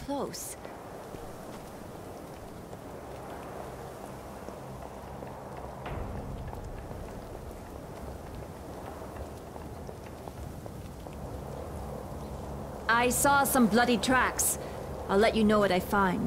close. I saw some bloody tracks. I'll let you know what I find.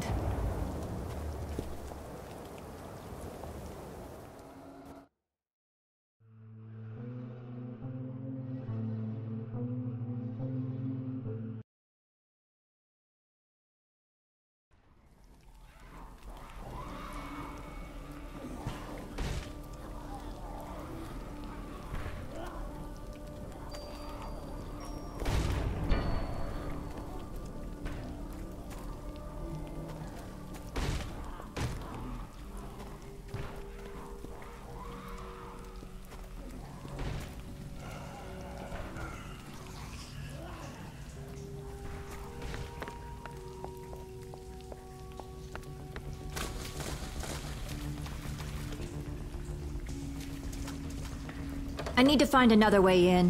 I need to find another way in.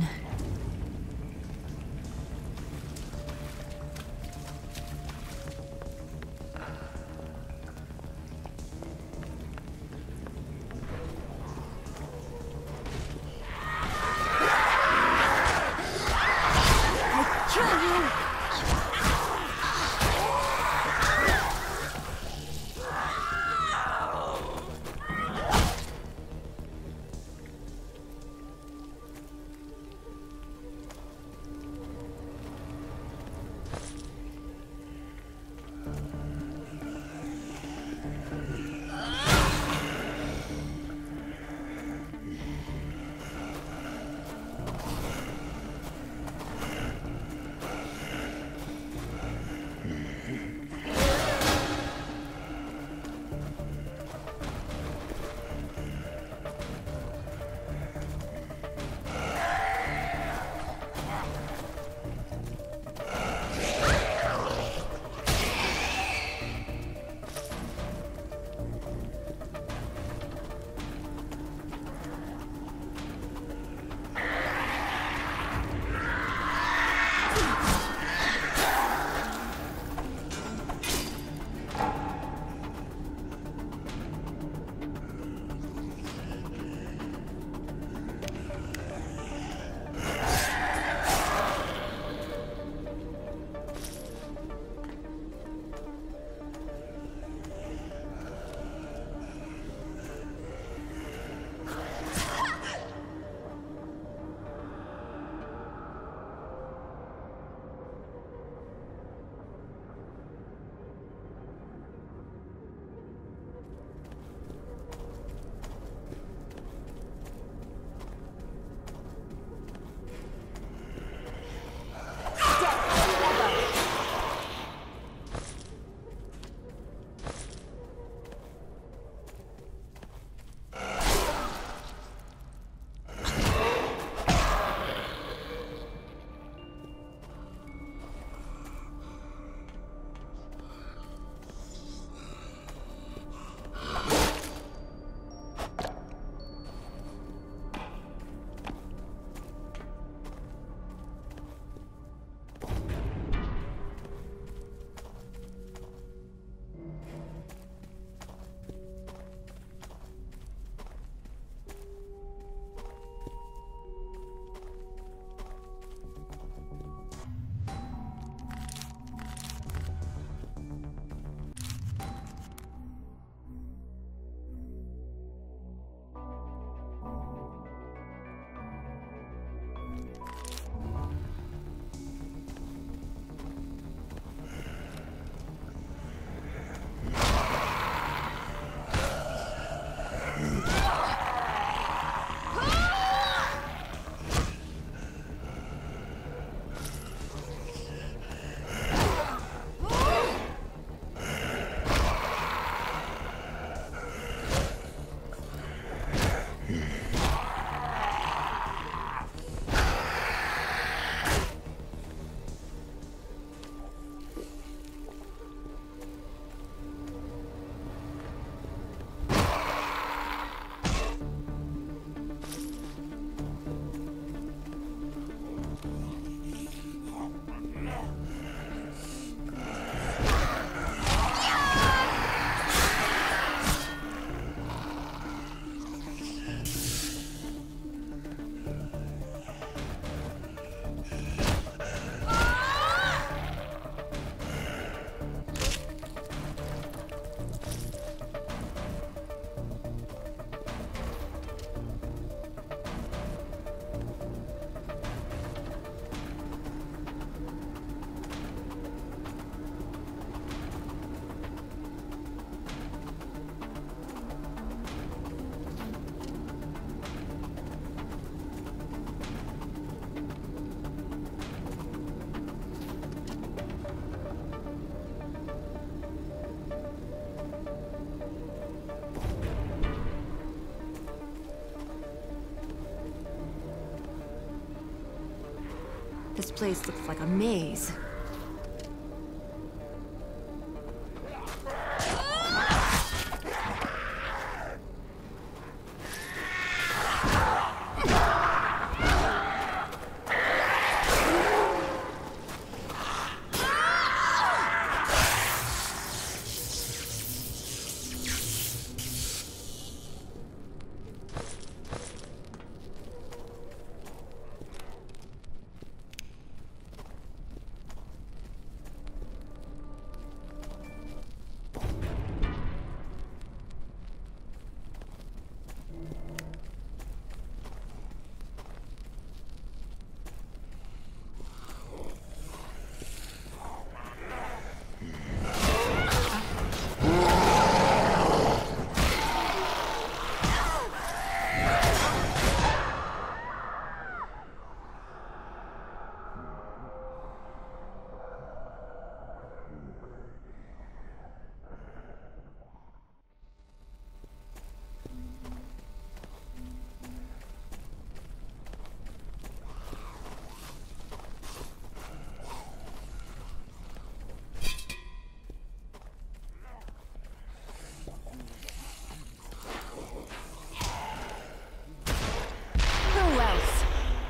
place looks like a maze. Who else?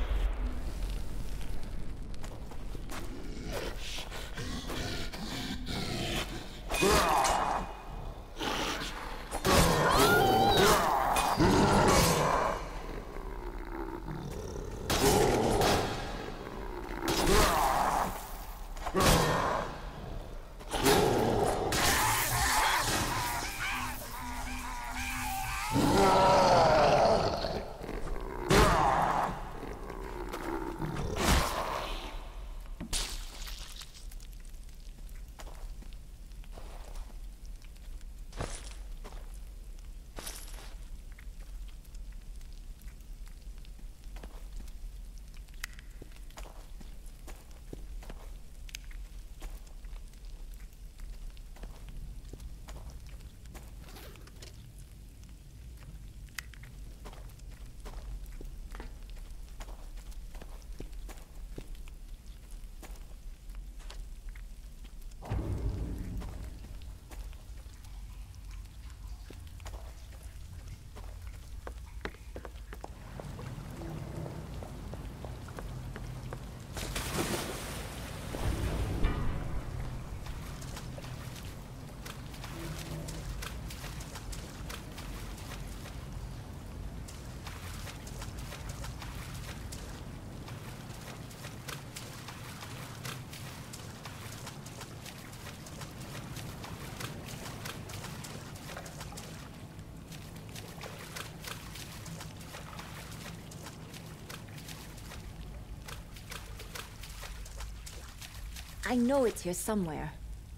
I know it's here somewhere.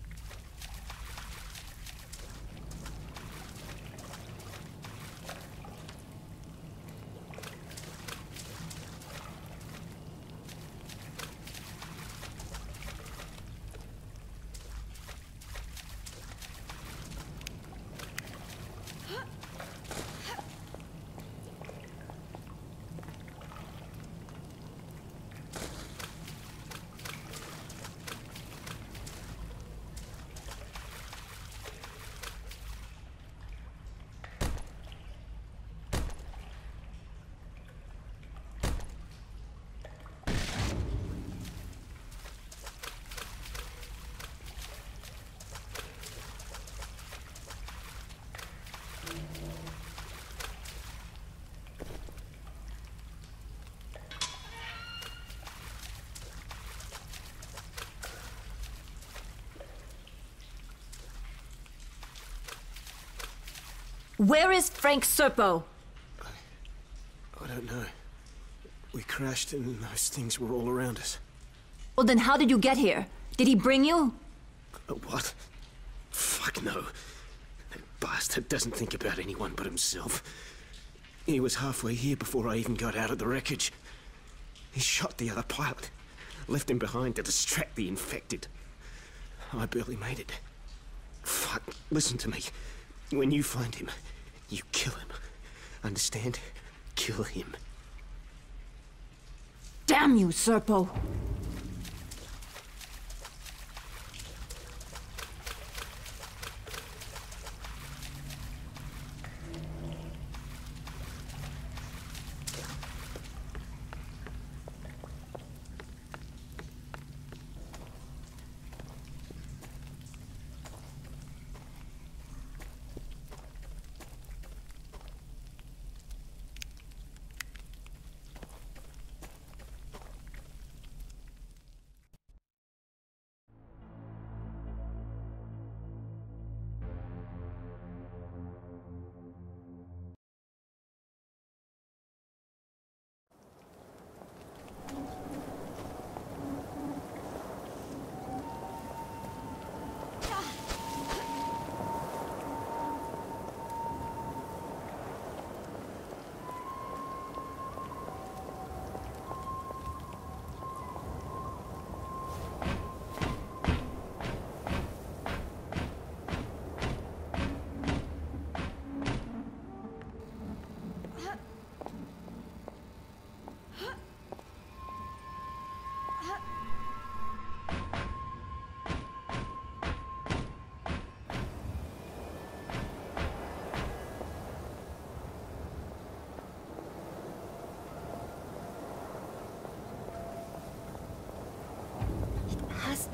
Where is Frank Serpo? I don't know. We crashed and those things were all around us. Well, then how did you get here? Did he bring you? What? Fuck no. That bastard doesn't think about anyone but himself. He was halfway here before I even got out of the wreckage. He shot the other pilot. Left him behind to distract the infected. I barely made it. Fuck, listen to me. When you find him, you kill him. Understand? Kill him. Damn you, Serpo!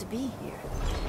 to be here.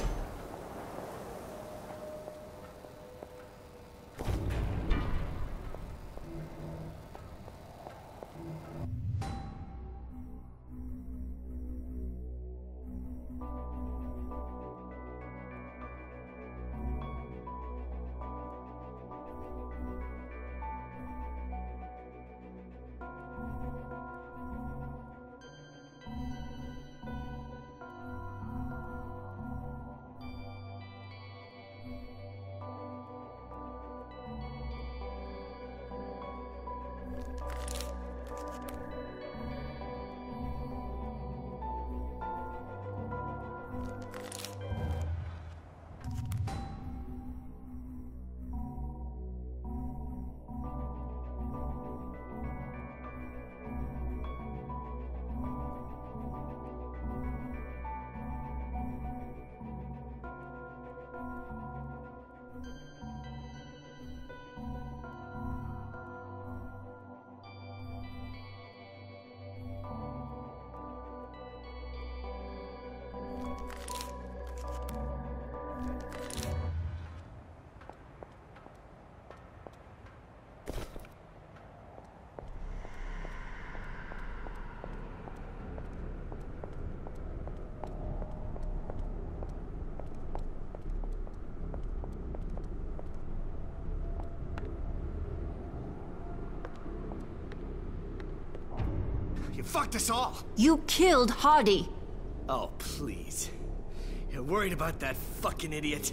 You fucked us all! You killed Hardy! Oh, please. You're worried about that fucking idiot?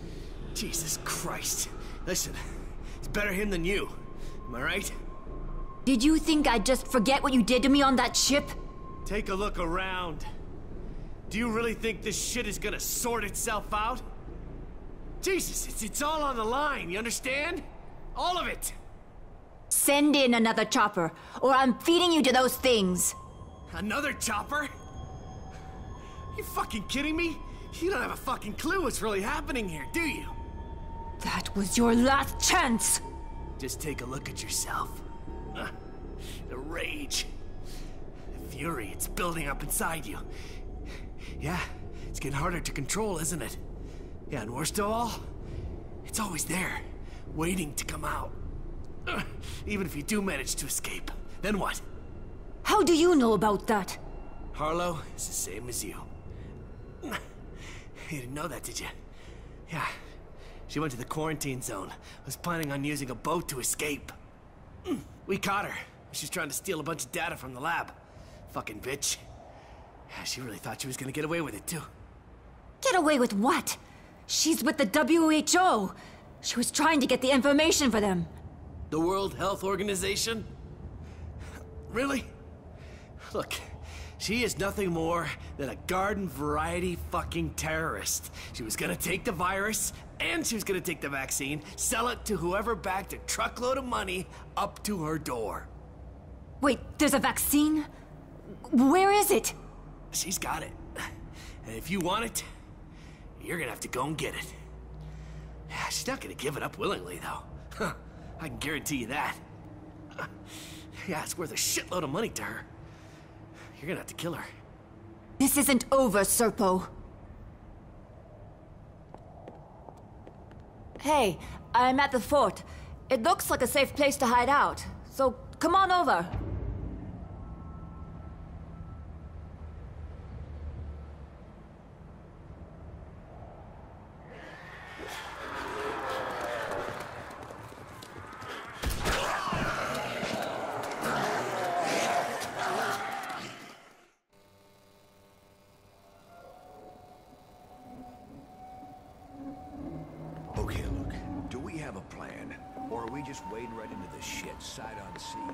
Jesus Christ. Listen, it's better him than you. Am I right? Did you think I'd just forget what you did to me on that ship? Take a look around. Do you really think this shit is gonna sort itself out? Jesus, it's all on the line, you understand? All of it! Send in another chopper, or I'm feeding you to those things. Another chopper? You fucking kidding me? You don't have a fucking clue what's really happening here, do you? That was your last chance! Just take a look at yourself. The rage. The fury, it's building up inside you. Yeah, it's getting harder to control, isn't it? Yeah, and worst of all, it's always there, waiting to come out. Even if you do manage to escape, then what? How do you know about that? Harlow is the same as you. You didn't know that, did you? Yeah. She went to the quarantine zone. Was planning on using a boat to escape. We caught her. She's trying to steal a bunch of data from the lab. Fucking bitch. Yeah, she really thought she was gonna get away with it, too. Get away with what? She's with the WHO. She was trying to get the information for them. The World Health Organization? Really? Look, she is nothing more than a garden variety fucking terrorist. She was gonna take the virus, and she was gonna take the vaccine, sell it to whoever backed a truckload of money up to her door. Wait, there's a vaccine? Where is it? She's got it. And if you want it, you're gonna have to go and get it. She's not gonna give it up willingly, though. I can guarantee you that. Yeah, it's worth a shitload of money to her. You're gonna have to kill her. This isn't over, Serpo. Hey, I'm at the fort. It looks like a safe place to hide out, so come on over. Okay, look, do we have a plan? Or are we just wading right into this shit, sight unseen?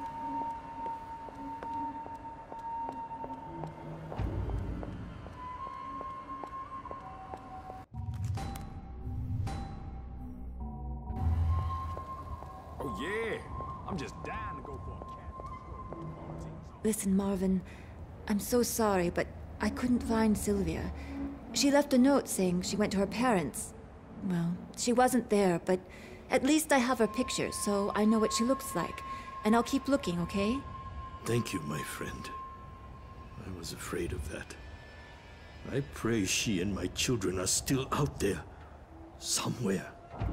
Oh yeah, I'm just dying to go for a cat. Listen, Marvin, I'm so sorry, but I couldn't find Sylvia. She left a note saying she went to her parents'. Well, she wasn't there, but at least I have her picture, so I know what she looks like. And I'll keep looking, okay? Thank you, my friend. I was afraid of that. I pray she and my children are still out there. Somewhere.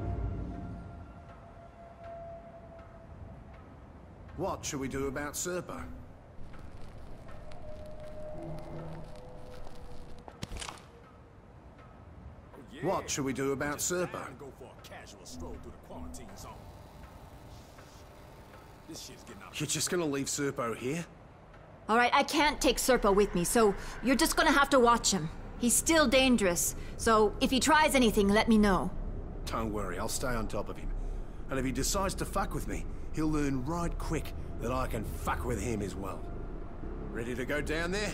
What should we do about Serpo? What should we do about Serpo? Go for a casual stroll through the quarantine zone. This shit's getting out. You're just gonna leave Serpo here? All right, I can't take Serpo with me, so you're just gonna have to watch him. He's still dangerous, so if he tries anything, let me know. Don't worry, I'll stay on top of him. And if he decides to fuck with me, he'll learn right quick that I can fuck with him as well. Ready to go down there?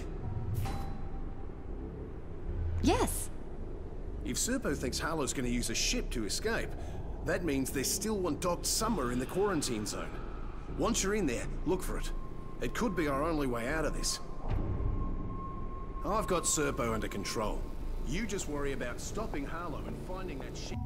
Yes. If Serpo thinks Harlow's gonna use a ship to escape, that means there's still one docked somewhere in the quarantine zone. Once you're in there, look for it. It could be our only way out of this. I've got Serpo under control. You just worry about stopping Harlow and finding that ship.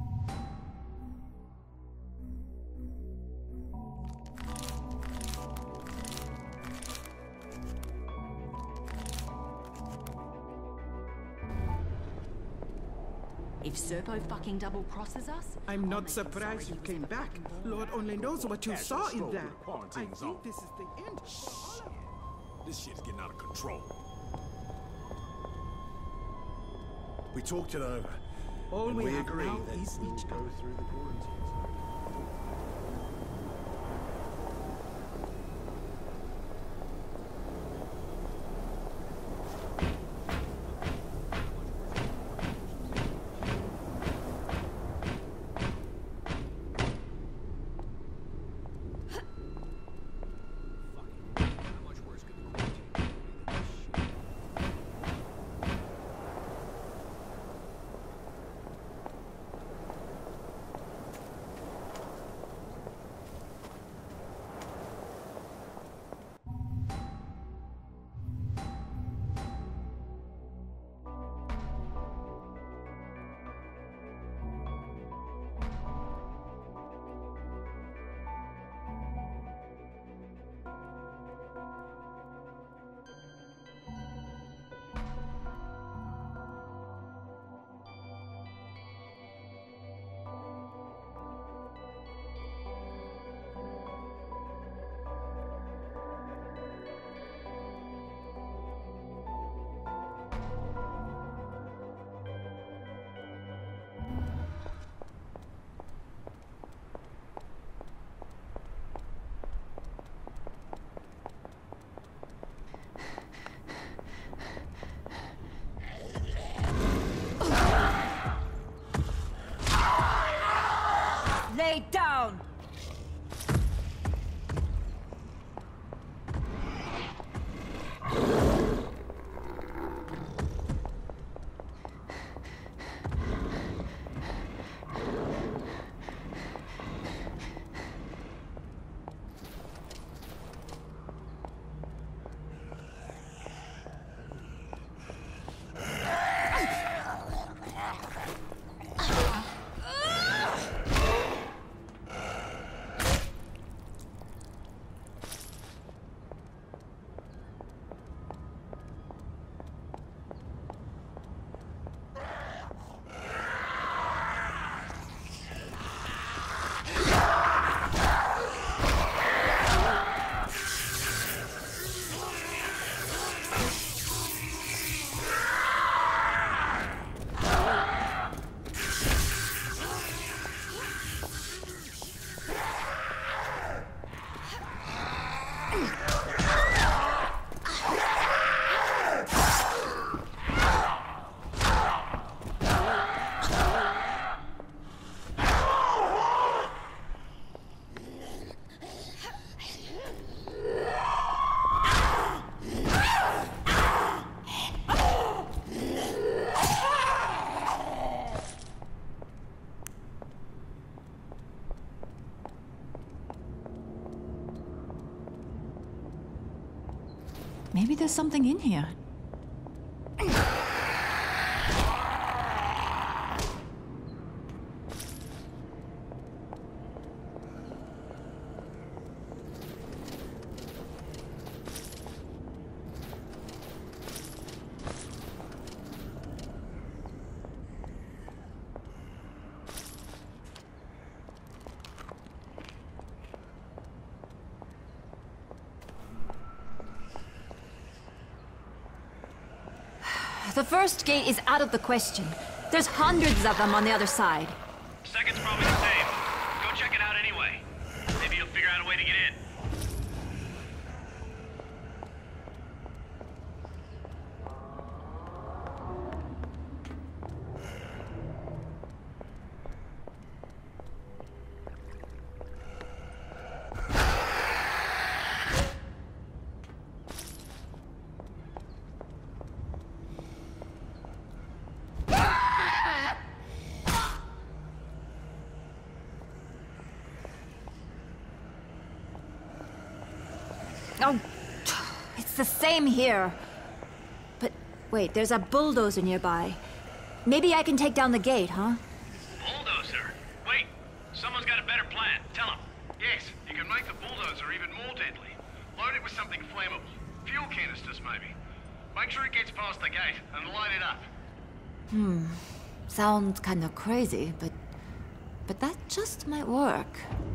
If Serpo fucking double crosses us, I'm not surprised you came back. Lord only knows what you saw in there. I think this is the end. This shit's getting out of control. We talked it over. All and we we have agree now that is we'll each go other. through the quarantine zone. Lay down! Maybe there's something in here. The first gate is out of the question. There's hundreds of them on the other side. Second's probably the same. Go check it out anyway. Maybe you'll figure out a way to get in. Oh, it's the same here. But wait, there's a bulldozer nearby. Maybe I can take down the gate, huh? Bulldozer? Wait, someone's got a better plan. Tell him. Yes, you can make the bulldozer even more deadly. Load it with something flammable. Fuel canisters, maybe. Make sure it gets past the gate and light it up. Sounds kind of crazy, but that just might work.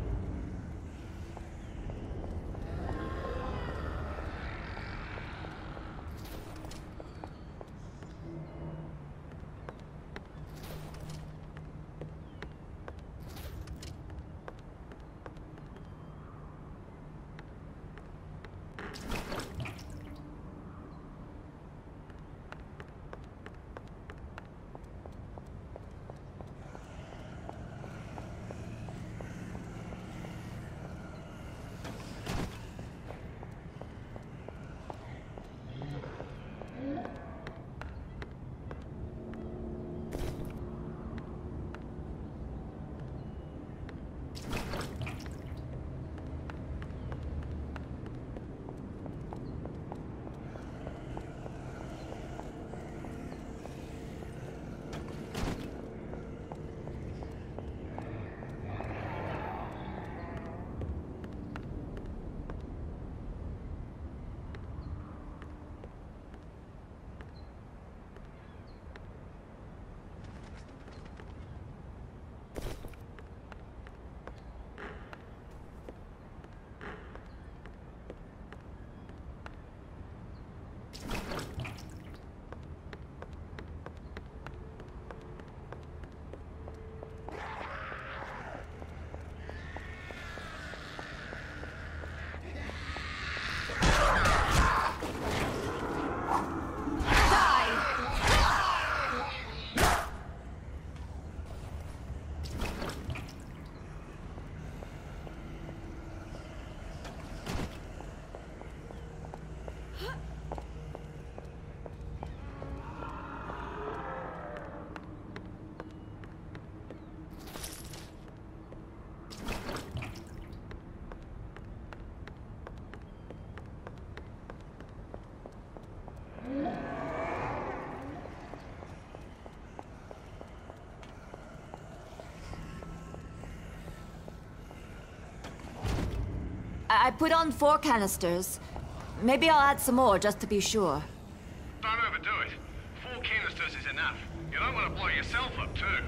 I put on 4 canisters. Maybe I'll add some more just to be sure. Don't overdo it. 4 canisters is enough. You don't want to blow yourself up, too.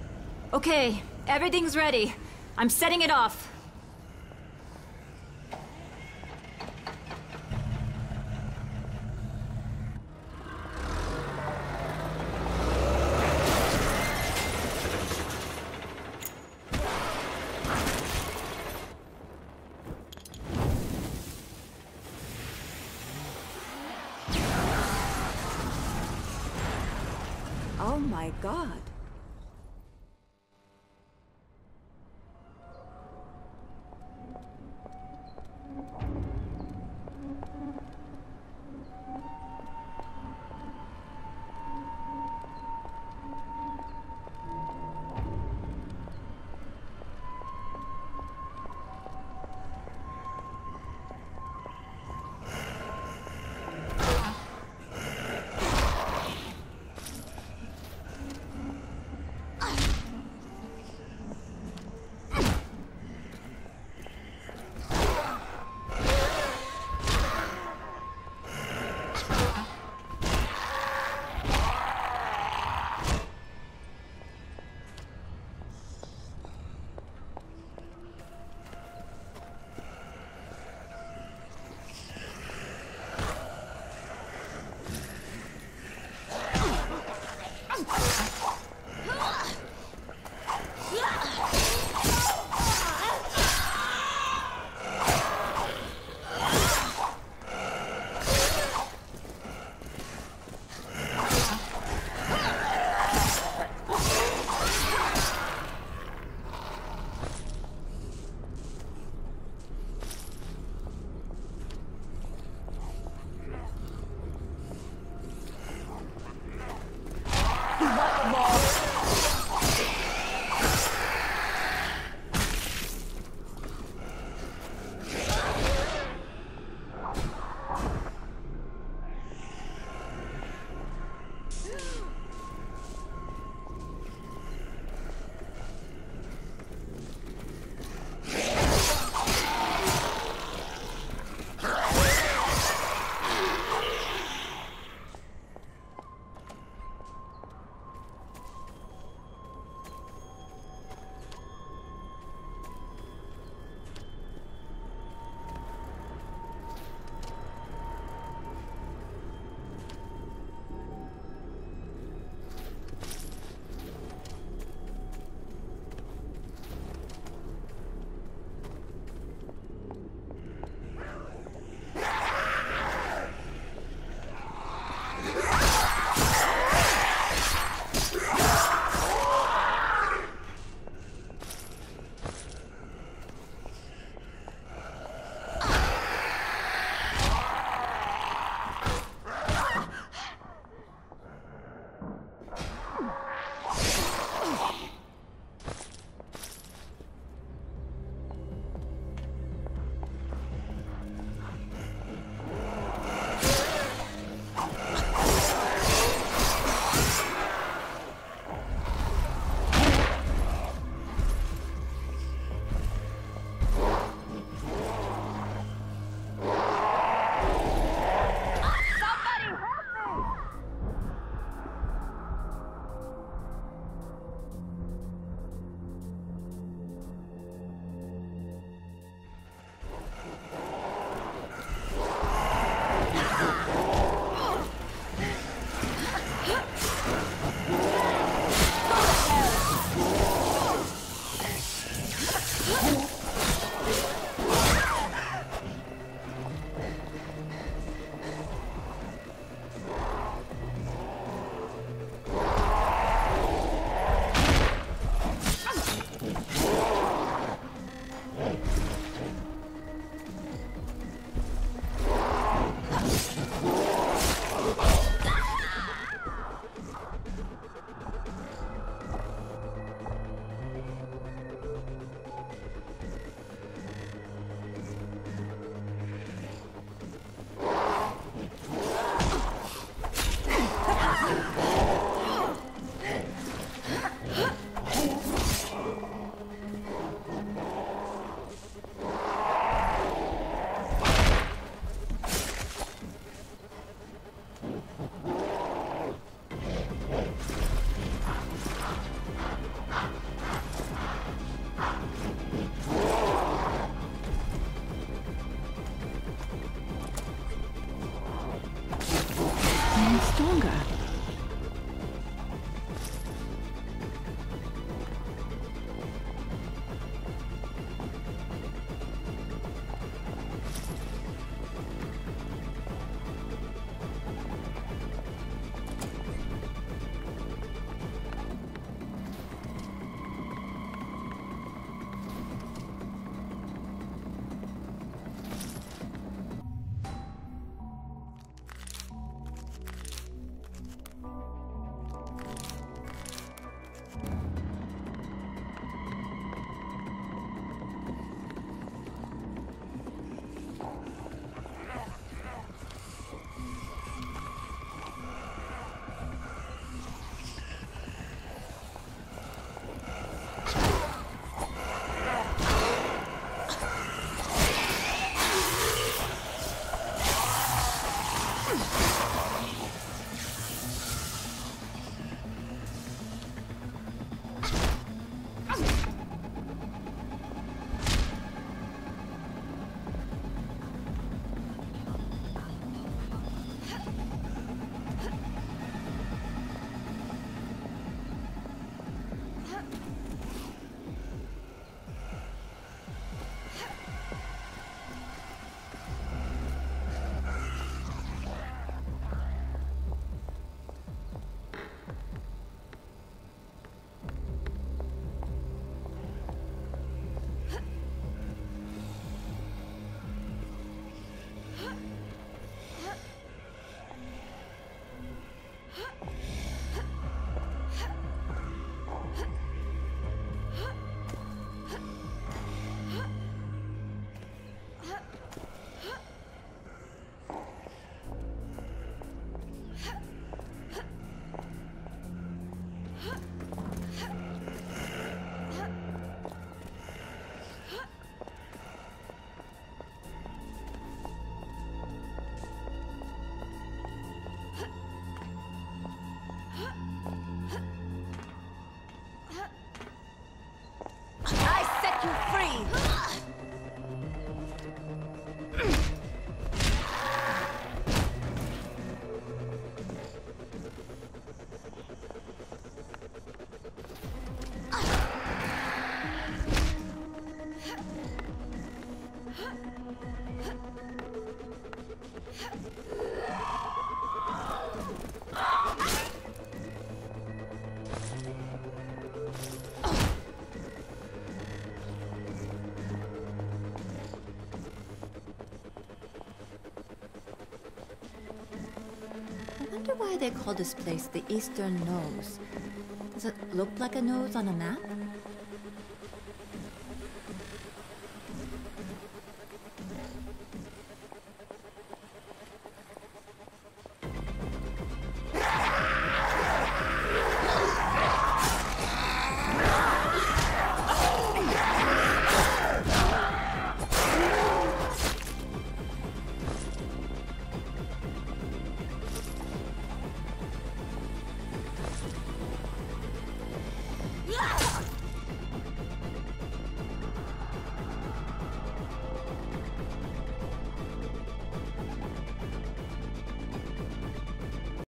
Okay, everything's ready. I'm setting it off. Oh my God. why they call this place the Eastern Nose. Does it look like a nose on a map?